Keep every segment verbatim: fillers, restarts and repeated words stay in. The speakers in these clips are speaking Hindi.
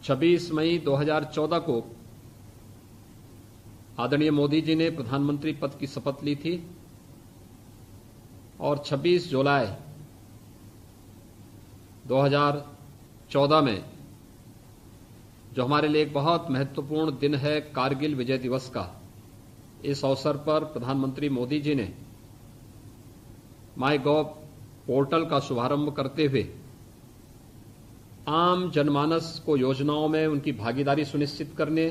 छब्बीस मई दो हज़ार चौदह को आदरणीय मोदी जी ने प्रधानमंत्री पद की शपथ ली थी और छब्बीस जुलाई दो हज़ार चौदह में, जो हमारे लिए एक बहुत महत्वपूर्ण दिन है, कारगिल विजय दिवस का, इस अवसर पर प्रधानमंत्री मोदी जी ने माई गॉव पोर्टल का शुभारंभ करते हुए आम जनमानस को योजनाओं में उनकी भागीदारी सुनिश्चित करने,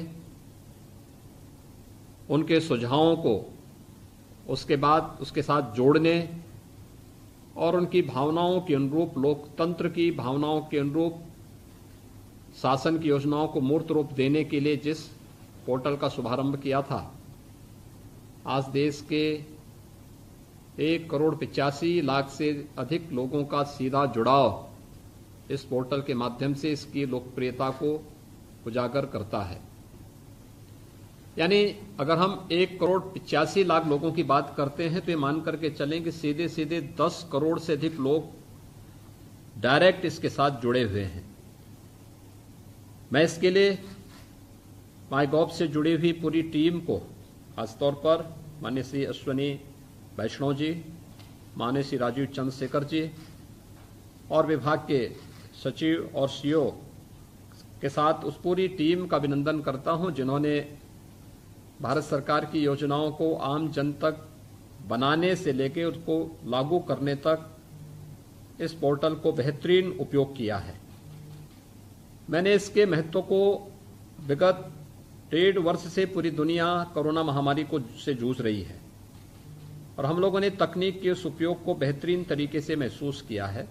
उनके सुझावों को उसके बाद उसके साथ जोड़ने और उनकी भावनाओं के अनुरूप, लोकतंत्र की भावनाओं के अनुरूप शासन की योजनाओं को मूर्त रूप देने के लिए जिस पोर्टल का शुभारंभ किया था, आज देश के एक करोड़ पिचासी लाख से अधिक लोगों का सीधा जुड़ाव इस पोर्टल के माध्यम से इसकी लोकप्रियता को उजागर करता है। यानी अगर हम एक करोड़ पिचासी लाख लोगों की बात करते हैं तो ये मान करके चलें कि सीधे सीधे दस करोड़ से अधिक लोग डायरेक्ट इसके साथ जुड़े हुए हैं। मैं इसके लिए माई गॉव से जुड़ी हुई पूरी टीम को, खासतौर पर माननीय श्री अश्वनी वैष्णव जी, माननीय श्री राजीव चंद्रशेखर जी और विभाग के सचिव और सीईओ के साथ उस पूरी टीम का अभिनंदन करता हूं, जिन्होंने भारत सरकार की योजनाओं को आम जन तक बनाने से लेकर उसको लागू करने तक इस पोर्टल को बेहतरीन उपयोग किया है। मैंने इसके महत्व को विगत डेढ़ वर्ष से पूरी दुनिया कोरोना महामारी को से जूझ रही है और हम लोगों ने तकनीक के उस उपयोग को बेहतरीन तरीके से महसूस किया है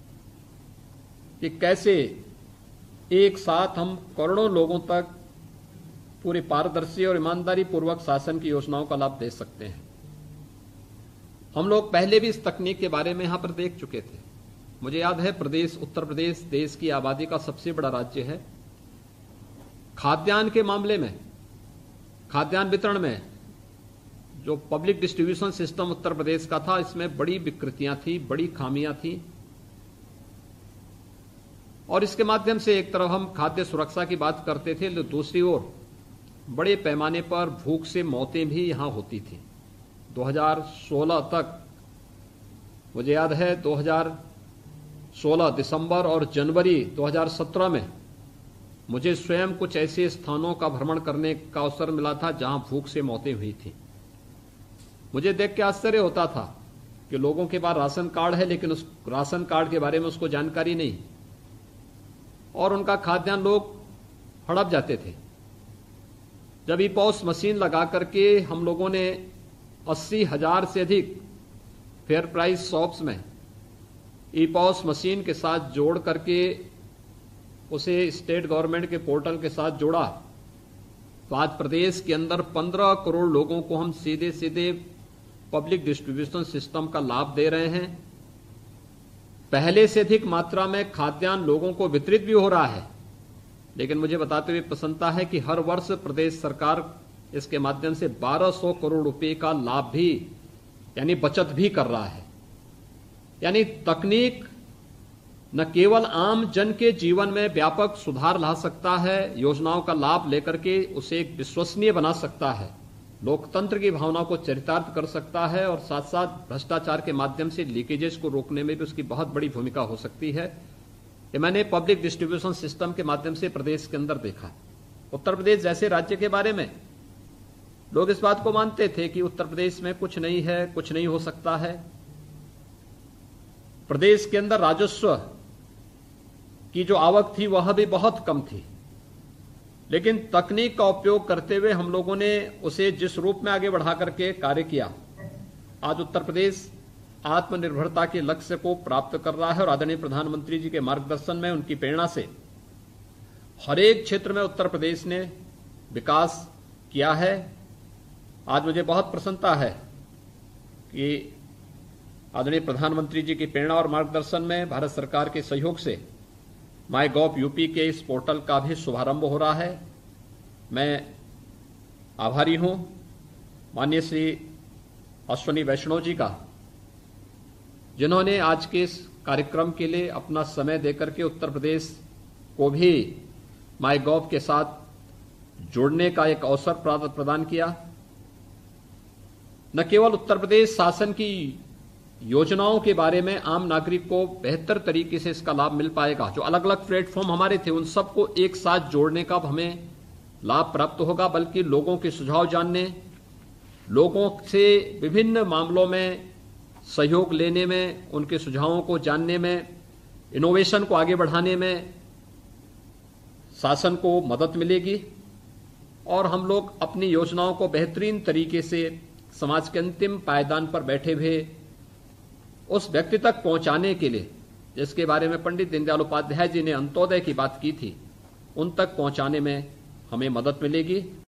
कि कैसे एक साथ हम करोड़ों लोगों तक पूरी पारदर्शी और ईमानदारी पूर्वक शासन की योजनाओं का लाभ दे सकते हैं। हम लोग पहले भी इस तकनीक के बारे में यहां पर देख चुके थे। मुझे याद है, प्रदेश उत्तर प्रदेश देश की आबादी का सबसे बड़ा राज्य है। खाद्यान्न के मामले में, खाद्यान्न वितरण में जो public distribution system Uttar Pradesh का था, इसमें बड़ी विकृतियां थी, बड़ी खामियां थी और इसके माध्यम से एक तरफ हम खाद्य सुरक्षा की बात करते थे, तो दूसरी ओर बड़े पैमाने पर भूख से मौतें भी यहां होती थी। दो हज़ार सोलह तक, मुझे याद है दो हज़ार सोलह दिसंबर और जनवरी दो हज़ार सत्रह में मुझे स्वयं कुछ ऐसे स्थानों का भ्रमण करने का अवसर मिला था जहां भूख से मौतें हुई थी। मुझे देख के आश्चर्य होता था कि लोगों के पास राशन कार्ड है, लेकिन उस राशन कार्ड के बारे में उसको जानकारी नहीं और उनका खाद्यान्न लोग हड़प जाते थे। जब ई पॉस मशीन लगा करके हम लोगों ने अस्सी हजार से अधिक फेयर प्राइस शॉप्स में ई पॉस मशीन के साथ जोड़ करके उसे स्टेट गवर्नमेंट के पोर्टल के साथ जोड़ा, तो आज प्रदेश के अंदर पंद्रह करोड़ लोगों को हम सीधे सीधे पब्लिक डिस्ट्रीब्यूशन सिस्टम का लाभ दे रहे हैं। पहले से अधिक मात्रा में खाद्यान्न लोगों को वितरित भी हो रहा है, लेकिन मुझे बताते हुए प्रसन्नता है कि हर वर्ष प्रदेश सरकार इसके माध्यम से बारह सौ करोड़ रुपए का लाभ भी, यानी बचत भी कर रहा है। यानी तकनीक न केवल आम जन के जीवन में व्यापक सुधार ला सकता है, योजनाओं का लाभ लेकर के उसे एक विश्वसनीय बना सकता है, लोकतंत्र की भावना को चरितार्थ कर सकता है और साथ साथ भ्रष्टाचार के माध्यम से लीकेजेस को रोकने में भी उसकी बहुत बड़ी भूमिका हो सकती है। ये मैंने पब्लिक डिस्ट्रीब्यूशन सिस्टम के माध्यम से प्रदेश के अंदर देखा। उत्तर प्रदेश जैसे राज्य के बारे में लोग इस बात को मानते थे कि उत्तर प्रदेश में कुछ नहीं है, कुछ नहीं हो सकता है। प्रदेश के अंदर राजस्व की जो आवक थी वह भी बहुत कम थी, लेकिन तकनीक का उपयोग करते हुए हम लोगों ने उसे जिस रूप में आगे बढ़ा करके कार्य किया, आज उत्तर प्रदेश आत्मनिर्भरता के लक्ष्य को प्राप्त कर रहा है और आदरणीय प्रधानमंत्री जी के मार्गदर्शन में, उनकी प्रेरणा से हर एक क्षेत्र में उत्तर प्रदेश ने विकास किया है। आज मुझे बहुत प्रसन्नता है कि आदरणीय प्रधानमंत्री जी की प्रेरणा और मार्गदर्शन में भारत सरकार के सहयोग से माई गॉव यूपी के इस पोर्टल का भी शुभारंभ हो रहा है। मैं आभारी हूं माननीय श्री अश्वनी वैष्णव जी का, जिन्होंने आज के इस कार्यक्रम के लिए अपना समय देकर के उत्तर प्रदेश को भी माई गॉव के साथ जुड़ने का एक अवसर प्रदान किया। न केवल उत्तर प्रदेश शासन की योजनाओं के बारे में आम नागरिक को बेहतर तरीके से इसका लाभ मिल पाएगा, जो अलग अलग प्लेटफॉर्म हमारे थे उन सबको एक साथ जोड़ने का हमें लाभ प्राप्त होगा, बल्कि लोगों के सुझाव जानने, लोगों से विभिन्न मामलों में सहयोग लेने में, उनके सुझावों को जानने में, इनोवेशन को आगे बढ़ाने में शासन को मदद मिलेगी और हम लोग अपनी योजनाओं को बेहतरीन तरीके से समाज के अंतिम पायदान पर बैठे हुए उस व्यक्ति तक पहुंचाने के लिए, जिसके बारे में पंडित दीनदयाल उपाध्याय जी ने अंत्योदय की बात की थी, उन तक पहुंचाने में हमें मदद मिलेगी।